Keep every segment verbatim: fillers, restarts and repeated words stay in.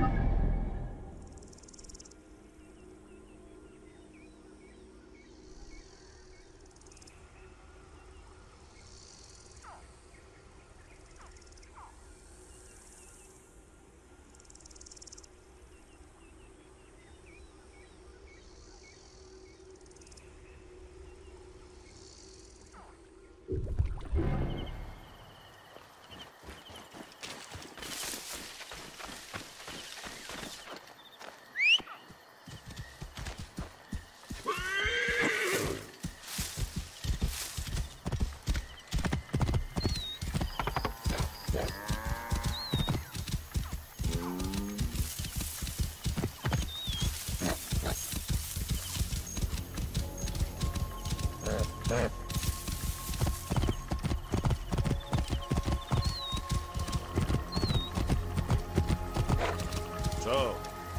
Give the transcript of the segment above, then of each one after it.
So.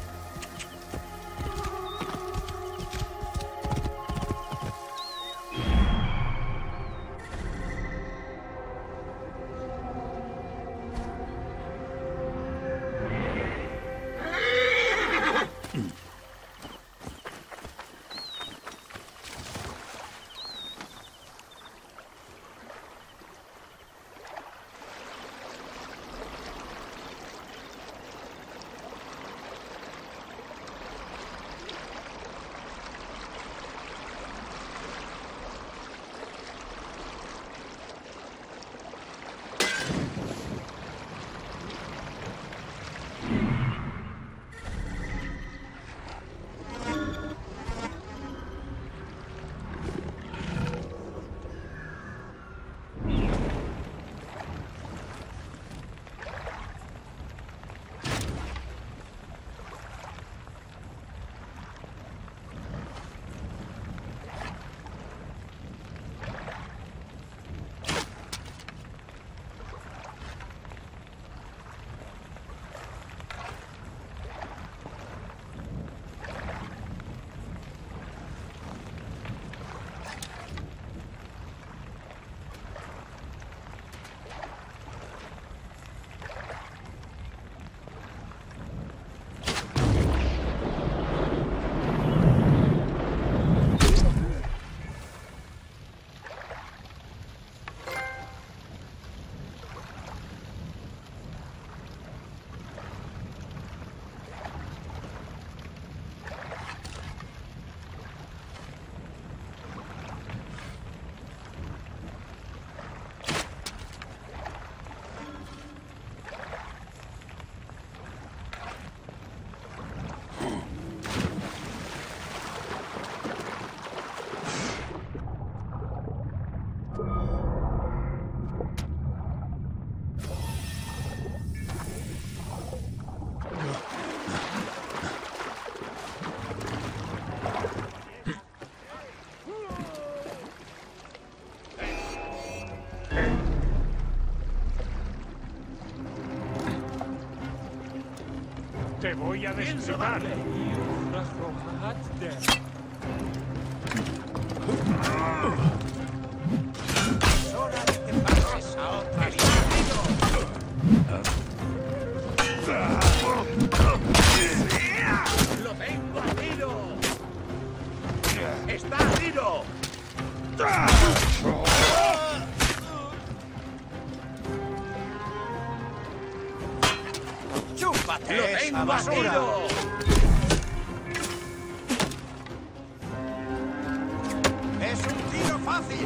Te voy a destripar. Es hora de que pases a otra línea. ¡Lo tengo a tiro! ¡Está a tiro! ¡Chúpate! ¡Lo tengo a tiro! ¡Es un tiro fácil!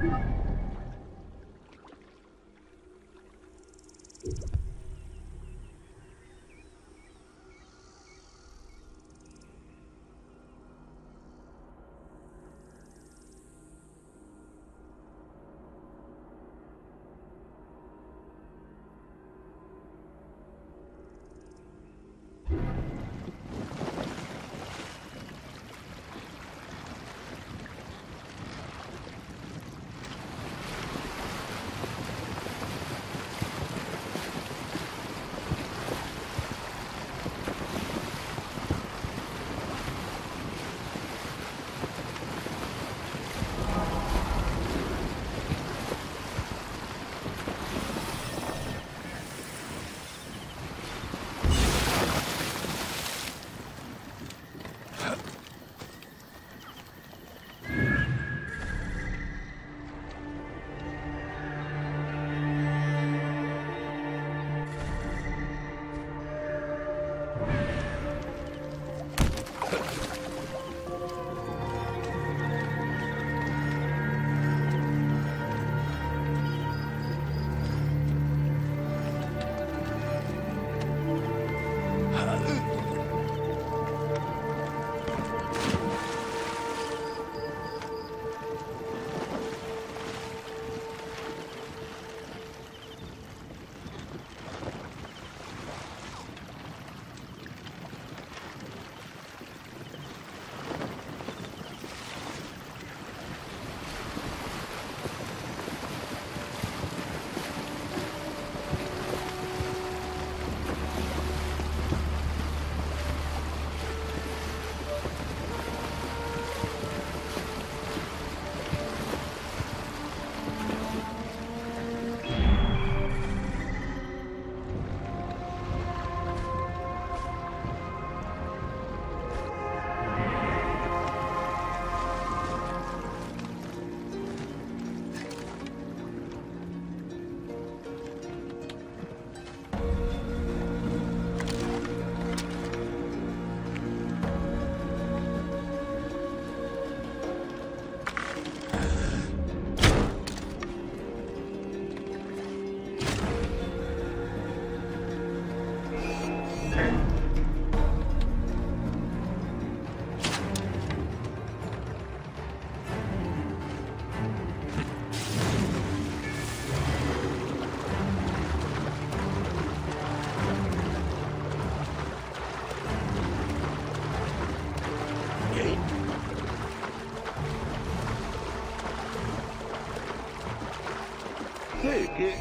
¿Qué? ¿Qué?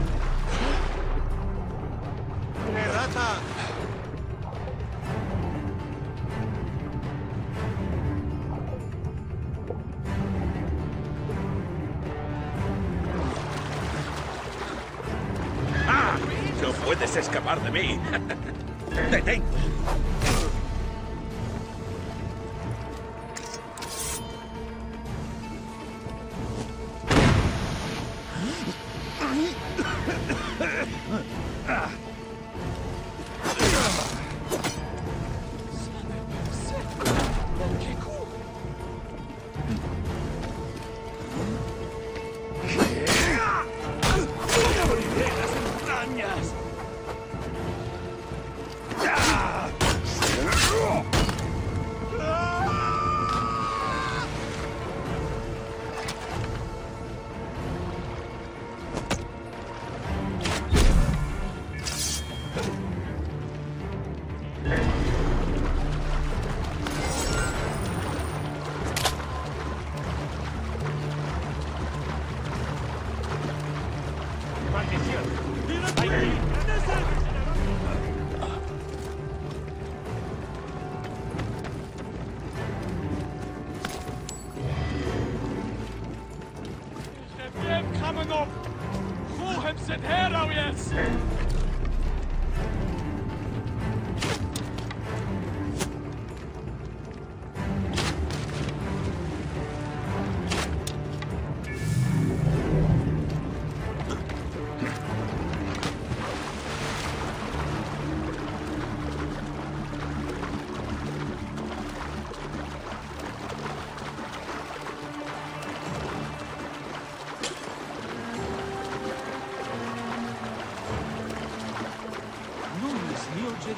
¡Qué rata! ¡Ah! ¡No puedes escapar de mí! ¡Detente!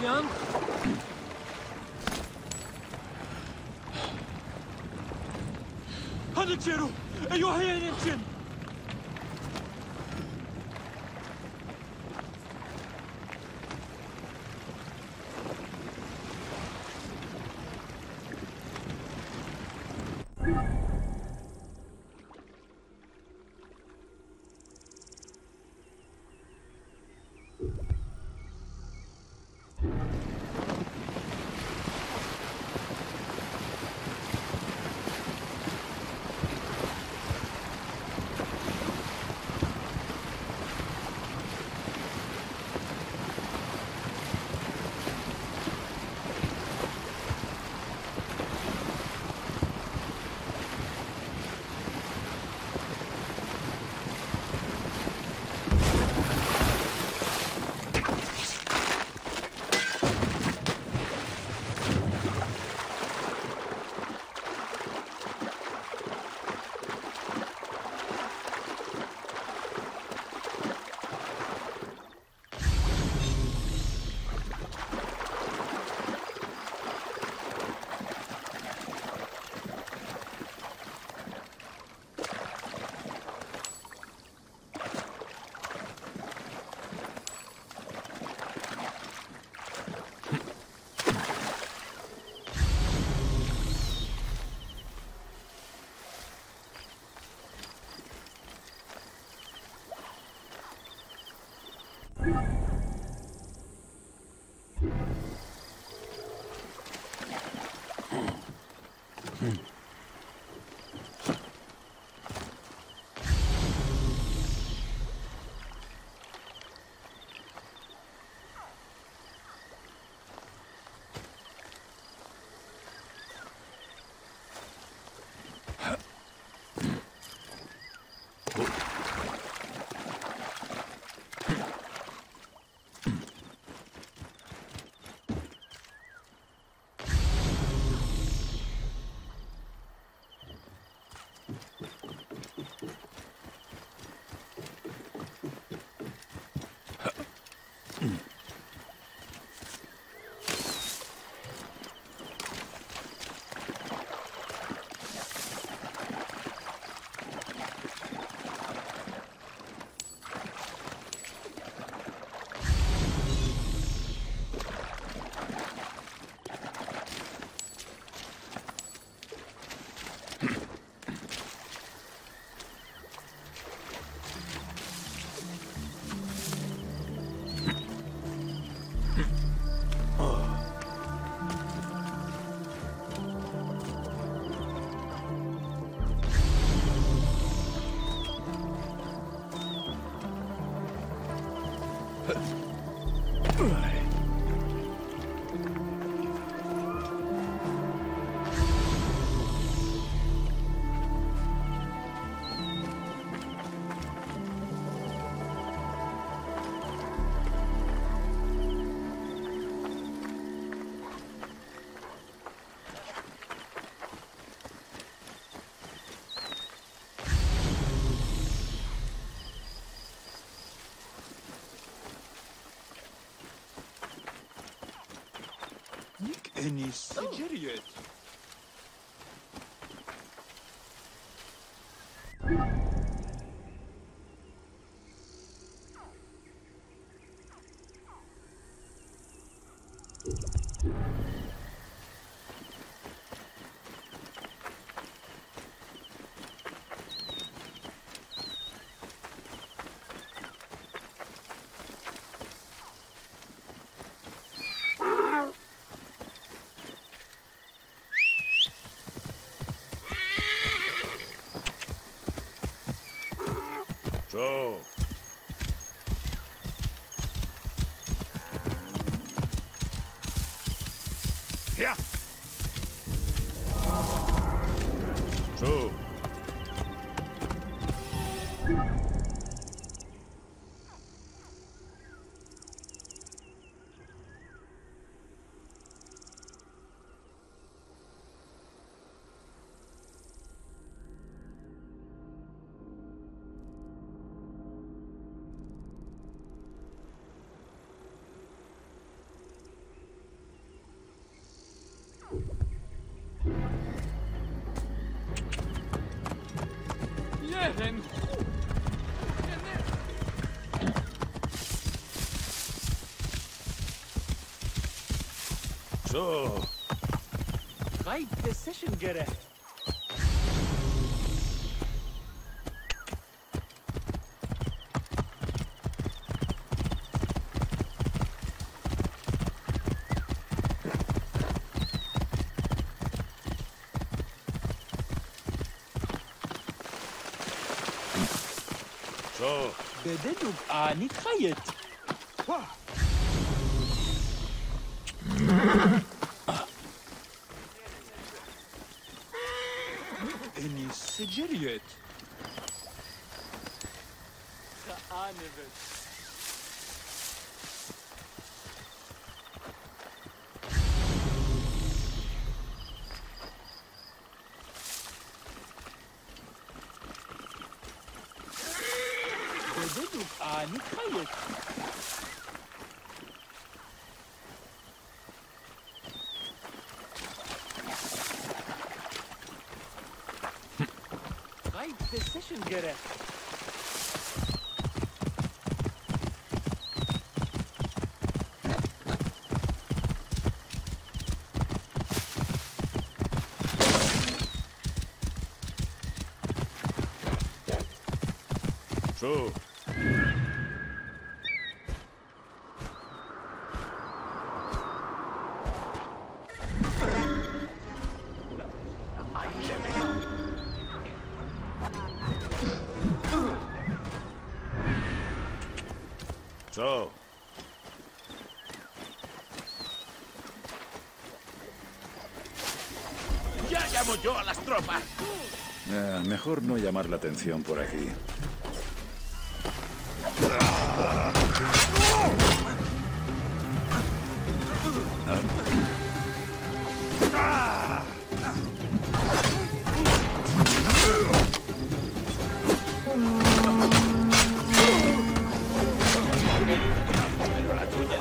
Christian? هذا تشيرو! أيها هي يمكن! Ennis جريت. So. Ja. So. pueden. So, Right decision gerecht. so, بدنك آني خيط. إني سجريت. خآنبت. بدنك آني خيط. Right decision gerecht. so. So. Ya llamo yo a las tropas. Eh, mejor no llamar la atención por aquí. Pero la tuya.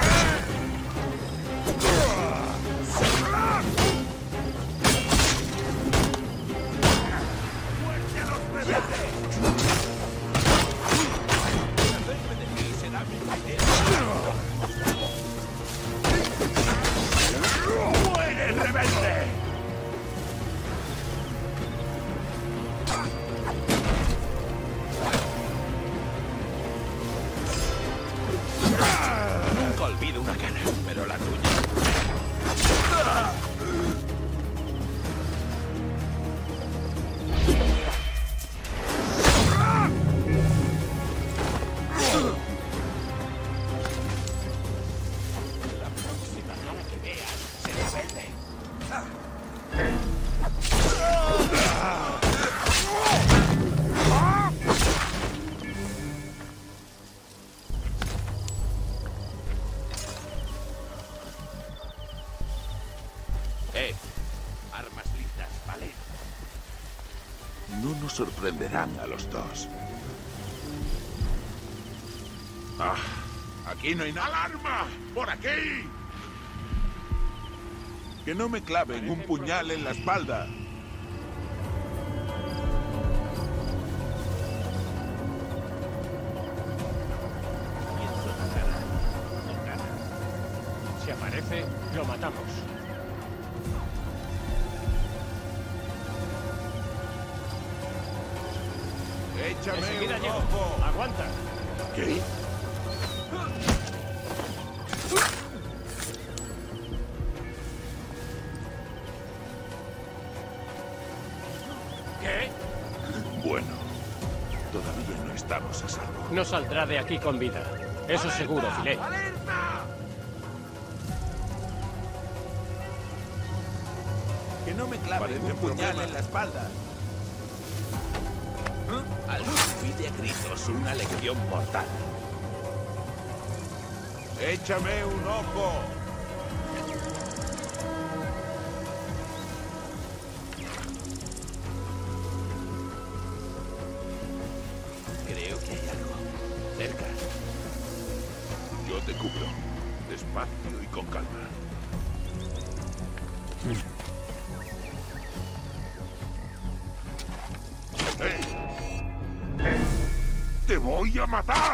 ¡Muere, rebelde! Nunca olvido una cara, pero la tuya. La próxima cara que veas se rebelde. Eh, armas listas, ¿vale? No nos sorprenderán a los dos. Ah, aquí no hay nada. ¡Alarma! ¡Por aquí! Que no me claven un puñal en la espalda. Pienso en la cara. Con cara. Si aparece, lo matamos. Échame Enseguida un llego. ojo. Aguanta. ¿Qué? ¿Qué? Bueno, todavía no estamos a salvo. No saldrá de aquí con vida. Eso seguro, Filé. ¡Alerta! Que no me claven un puñal en la espalda. Al pide a gritos una lección mortal. ¡Échame un ojo! Creo que hay algo cerca. Yo te cubro. Despacio y con calma. ¡Hey! ¡Te voy a matar!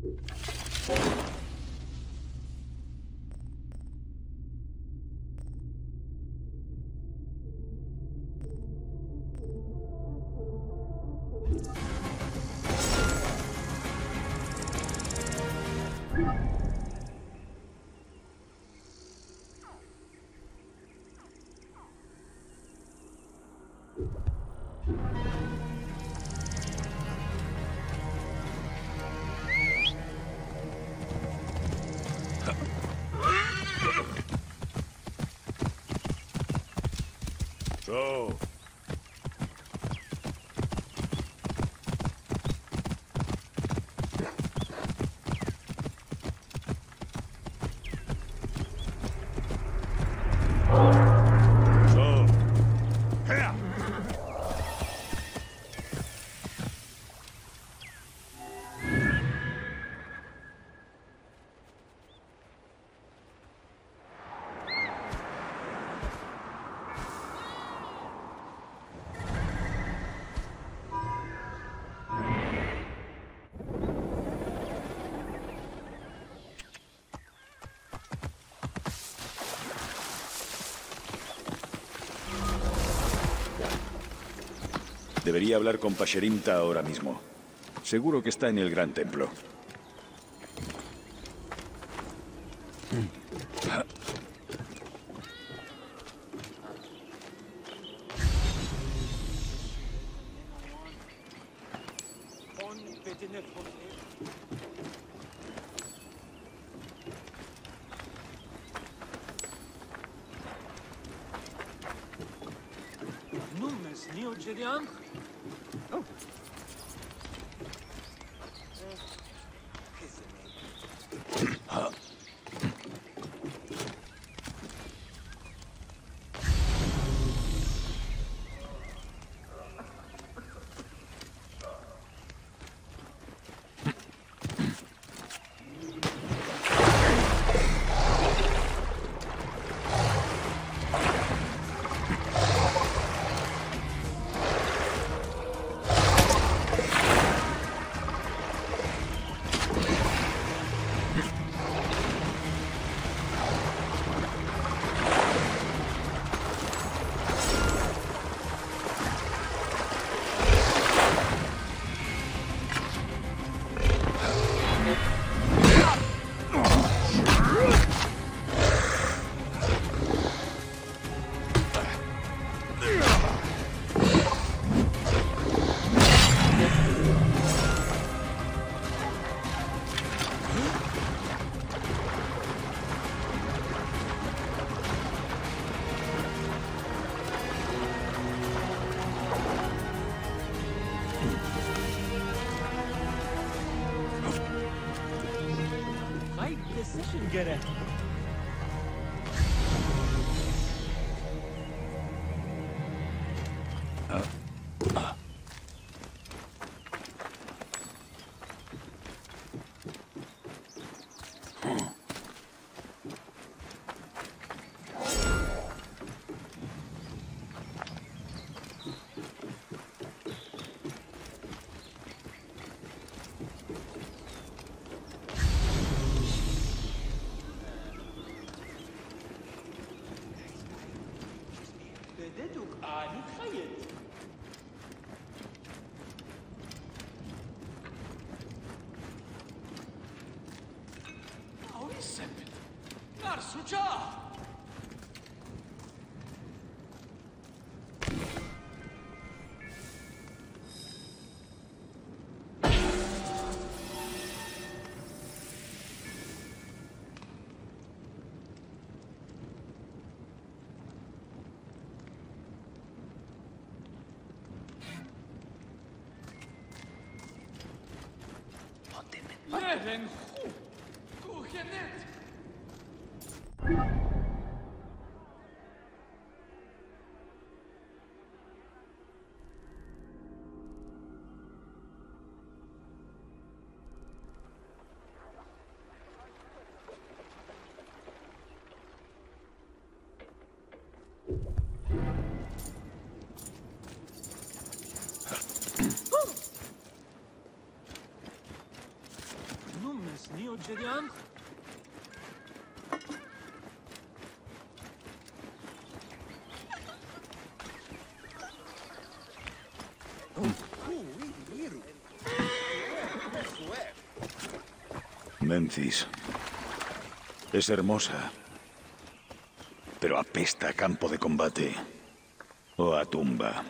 So. So. Her! Debería hablar con Pasherinta ahora mismo. Seguro que está en el gran templo. Get it. Leven, doe je net. Memphis. Es hermosa. Pero apesta a campo de combate. O a tumba.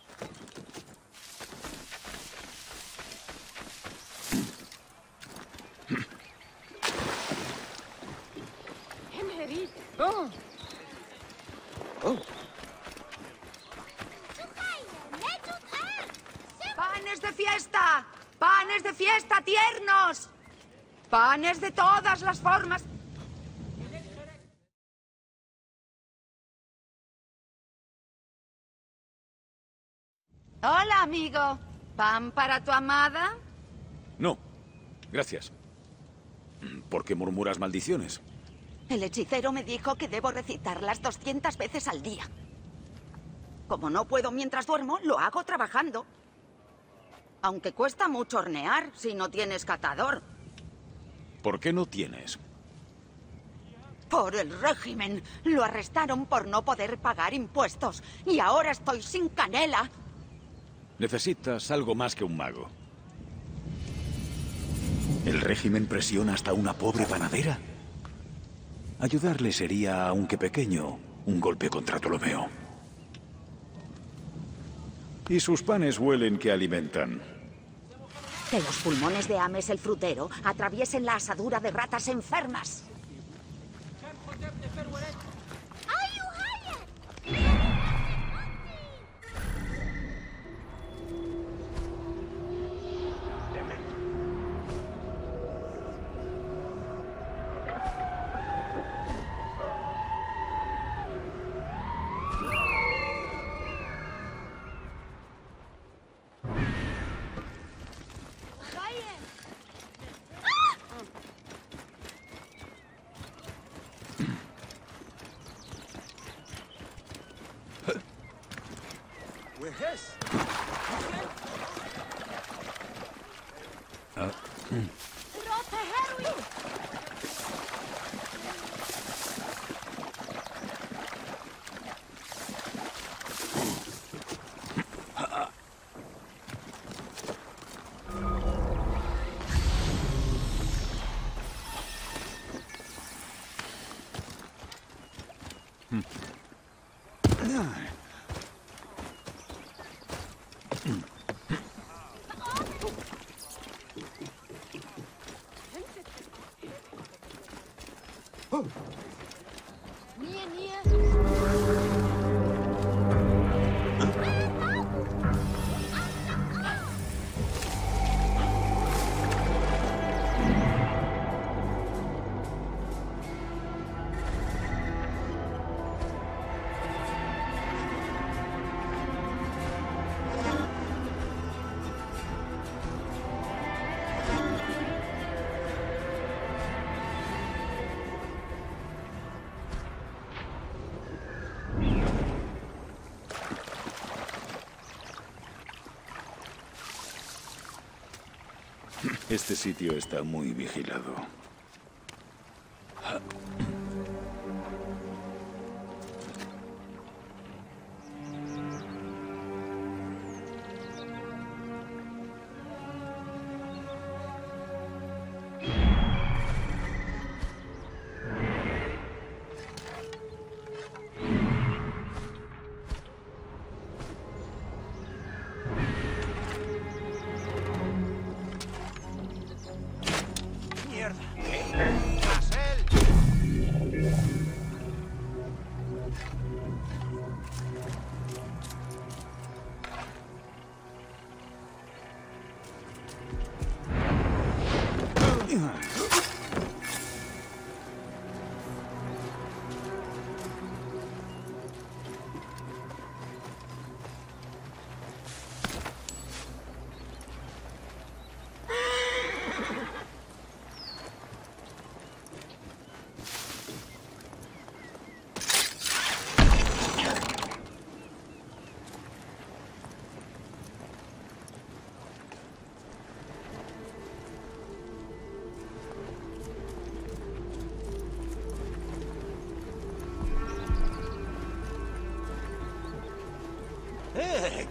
¡Panes de fiesta! ¡Panes de fiesta tiernos! ¡Panes de todas las formas! Hola, amigo. ¿Pan para tu amada? No. Gracias. ¿Por qué murmuras maldiciones? El hechicero me dijo que debo recitarlas doscientas veces al día. Como no puedo mientras duermo, lo hago trabajando. Aunque cuesta mucho hornear si no tienes catador. ¿Por qué no tienes? Por el régimen. Lo arrestaron por no poder pagar impuestos. Y ahora estoy sin canela. Necesitas algo más que un mago. ¿El régimen presiona hasta una pobre panadera? Ayudarle sería, aunque pequeño, un golpe contra Ptolomeo. Y sus panes huelen que alimentan. Que los pulmones de Ames el frutero atraviesen la asadura de ratas enfermas. Este sitio está muy vigilado.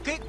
¿Qué?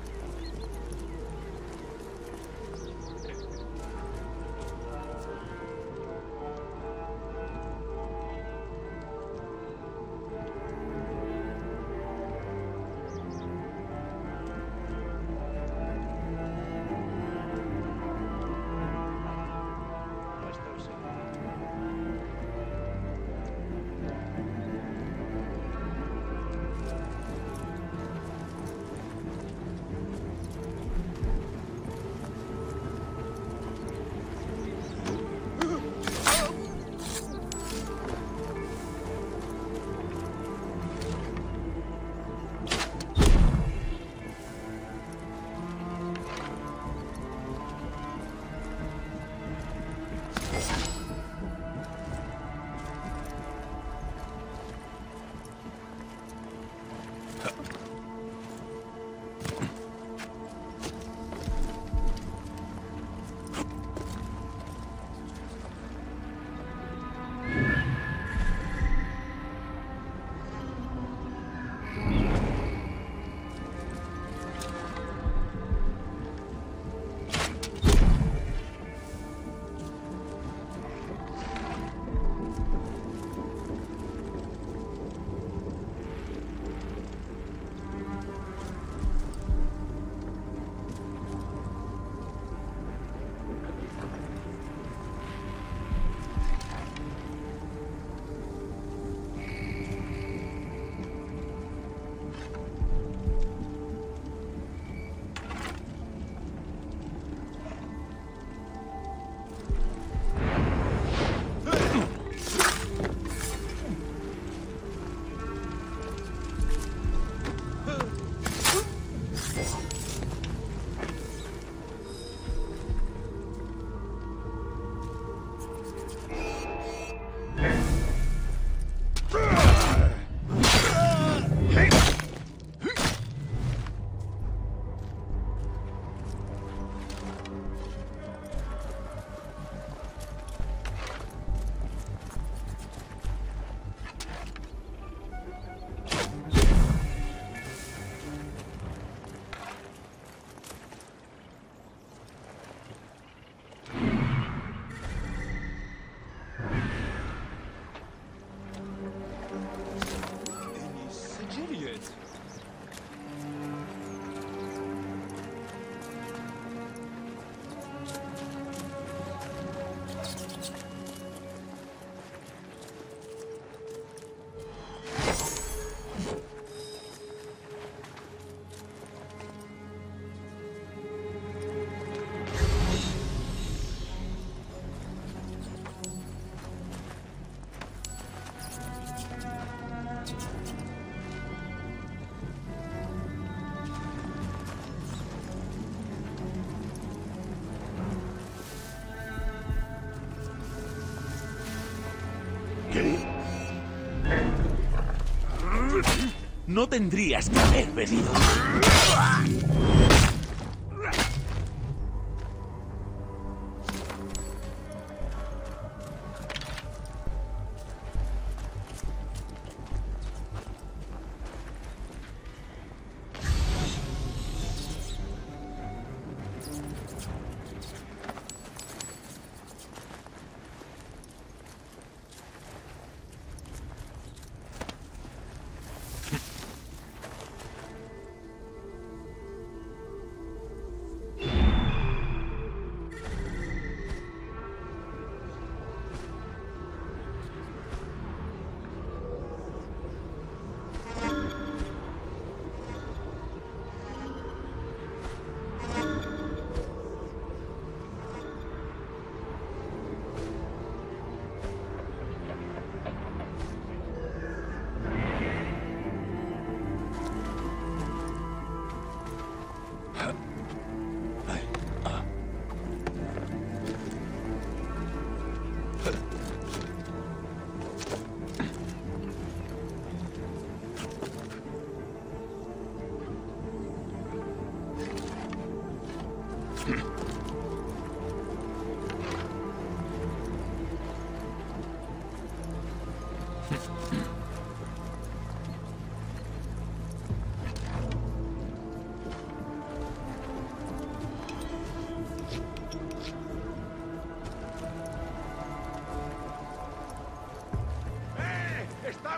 No tendrías que haber venido.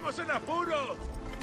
¡Estamos en apuros!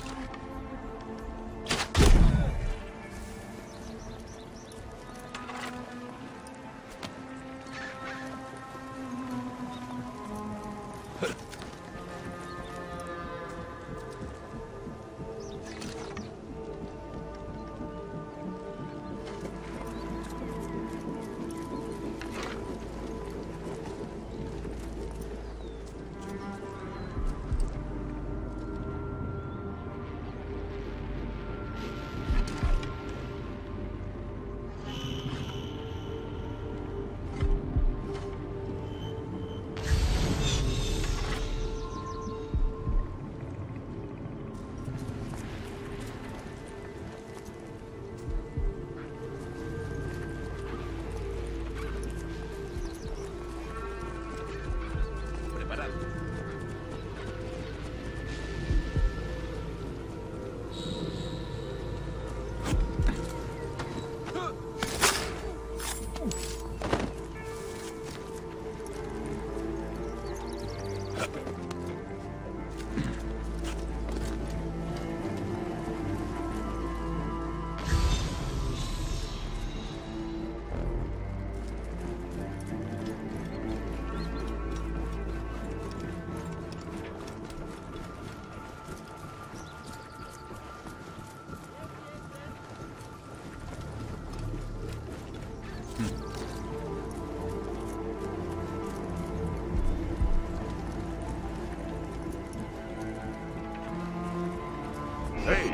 ¡Hey!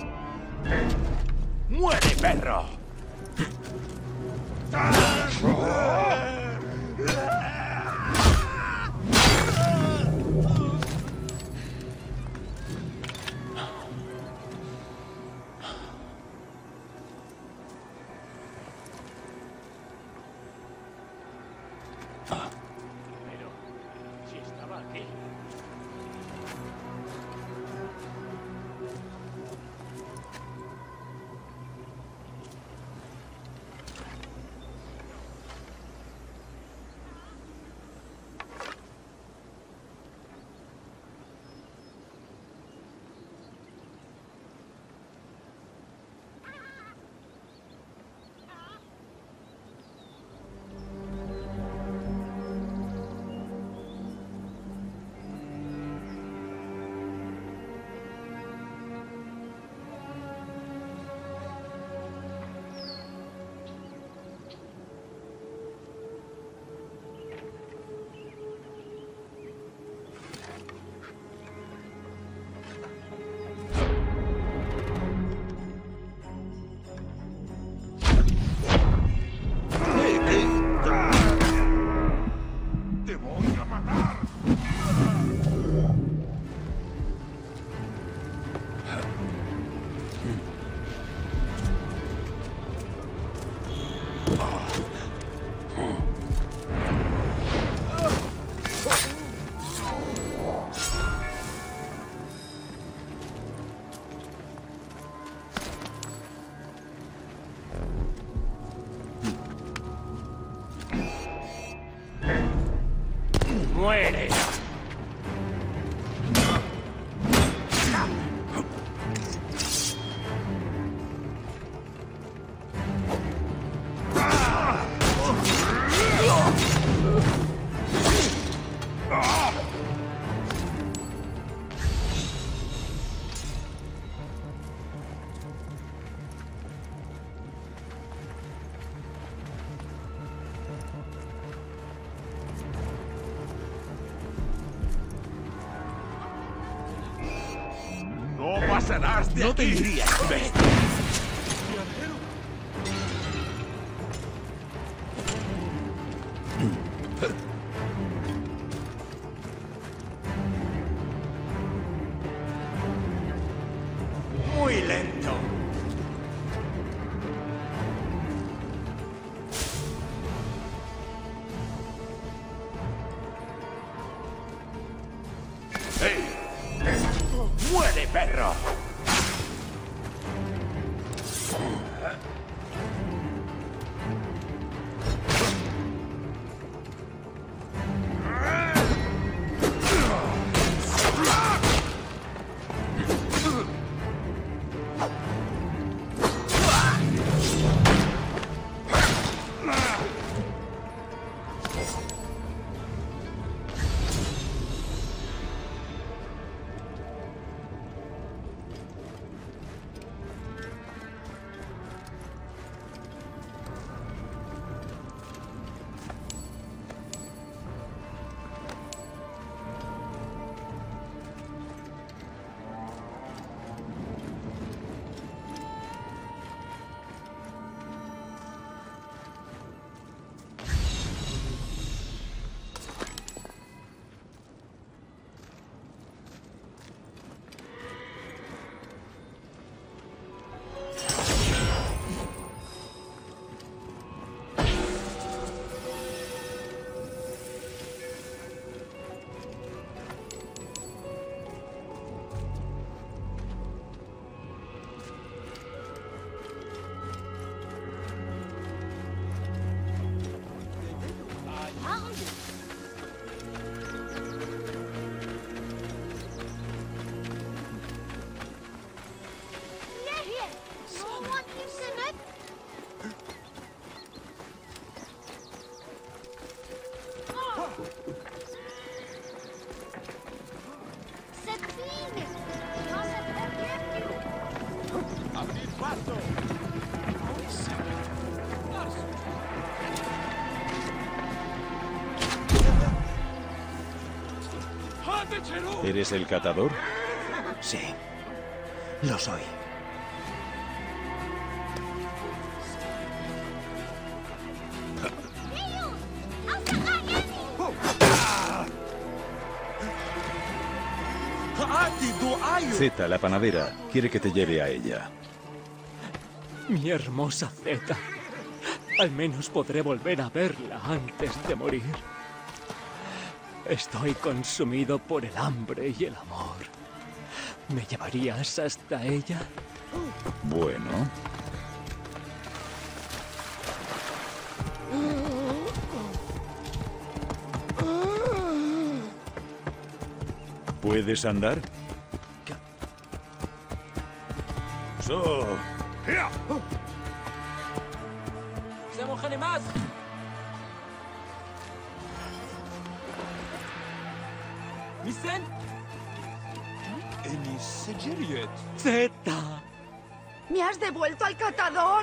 ¡Muere, perro! Pero, si estaba aquí. ¡Te voy a matar! ¡Muere! ¡No pasarás de ¡No aquí! tendrías que ver! Muy lento. ¡Hey! ¡Muere, perro! ¡Mate, Cherú! ¿Eres el catador? Sí, lo soy. Zeta, la panadera, quiere que te lleve a ella. Mi hermosa Zeta. Al menos podré volver a verla antes de morir. Estoy consumido por el hambre y el amor. ¿Me llevarías hasta ella? Bueno. ¿Puedes andar? So. ¡Zeta! ¡Me has devuelto al catador!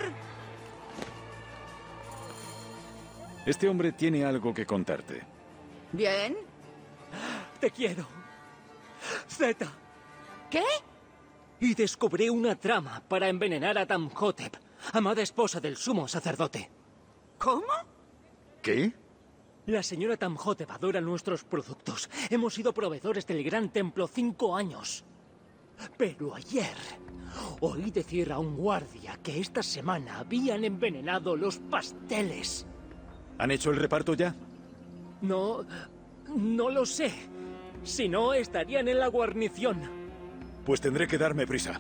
Este hombre tiene algo que contarte. ¿Bien? ¡Te quiero! ¡Zeta! ¿Qué? Y descubrí una trama para envenenar a Tamhotep, amada esposa del sumo sacerdote. ¿Cómo? ¿Qué? La señora Tamhotep adora nuestros productos. Hemos sido proveedores del gran templo cinco años. Pero ayer oí decir a un guardia que esta semana habían envenenado los pasteles. ¿Han hecho el reparto ya? No, no lo sé. Si no, estarían en la guarnición. Pues tendré que darme prisa.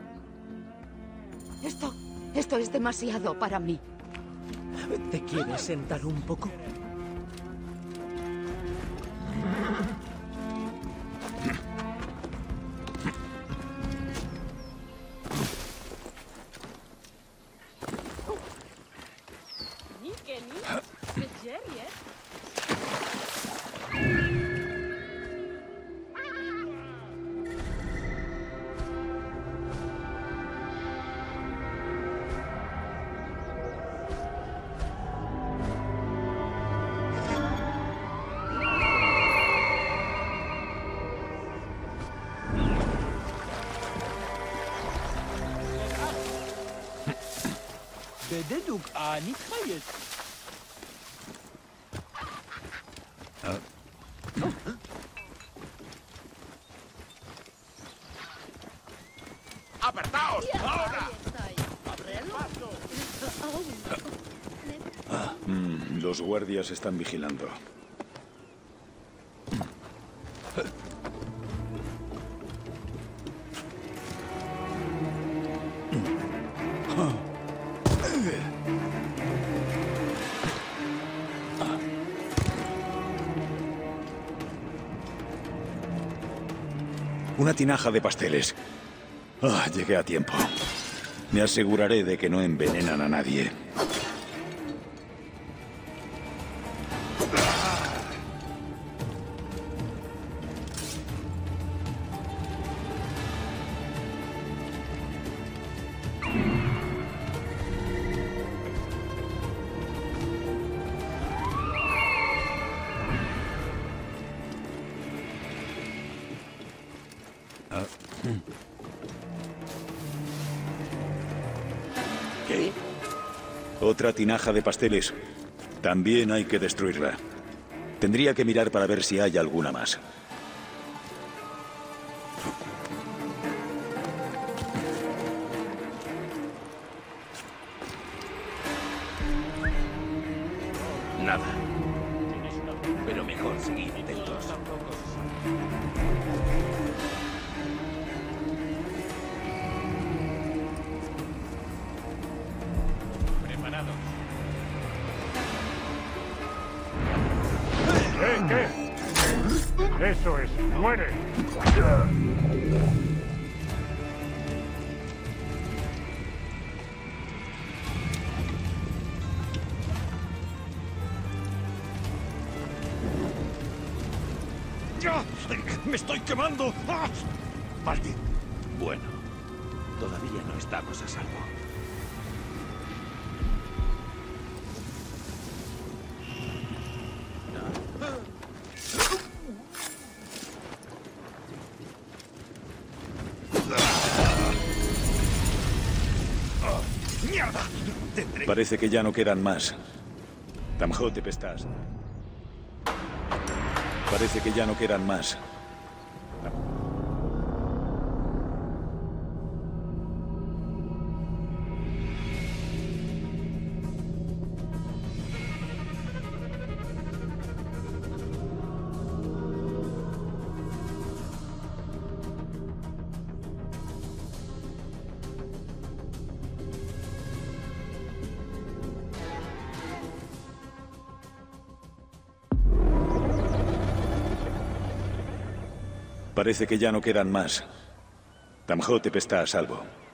Esto, esto es demasiado para mí. ¿Te quieres sentar un poco? ¡Apartaos! ¡Ahora! Mm, los guardias están vigilando. Una tinaja de pasteles. Ah, llegué a tiempo. Me aseguraré de que no envenenan a nadie. ¿Qué? Otra tinaja de pasteles. También hay que destruirla. Tendría que mirar para ver si hay alguna más. Nada. Pero mejor seguir atentos. Preparados. ¿Qué? ¿Qué? Eso es. ¡Muere! ¡Ya! ¡Me estoy quemando! ¡Ah! Maldito. Bueno, todavía no estamos a salvo. Parece que ya no quedan más. Tamhotep estás. Parece que ya no quedan más. Parece que ya no quedan más. Tamhotep está a salvo.